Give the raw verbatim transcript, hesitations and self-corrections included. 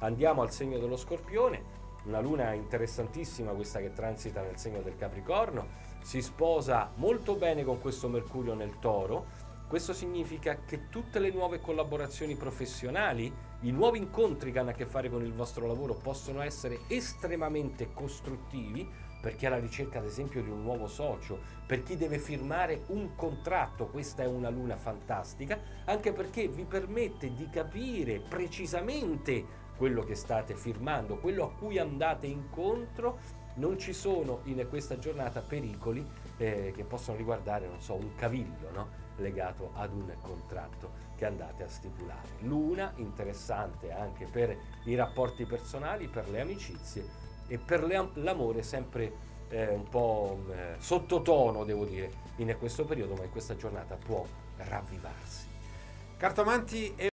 Andiamo al segno dello Scorpione, una luna interessantissima questa che transita nel segno del Capricorno, si sposa molto bene con questo Mercurio nel Toro. Questo significa che tutte le nuove collaborazioni professionali, i nuovi incontri che hanno a che fare con il vostro lavoro possono essere estremamente costruttivi, per chi è alla ricerca ad esempio di un nuovo socio, per chi deve firmare un contratto. Questa è una luna fantastica, anche perché vi permette di capire precisamente quello che state firmando, quello a cui andate incontro. Non ci sono in questa giornata pericoli eh, che possono riguardare, non so, un cavillo, no? Legato ad un contratto che andate a stipulare. Luna interessante anche per i rapporti personali, per le amicizie e per le, l'amore, sempre eh, un po' eh, sottotono, devo dire, in questo periodo, ma in questa giornata può ravvivarsi. Cartomanti e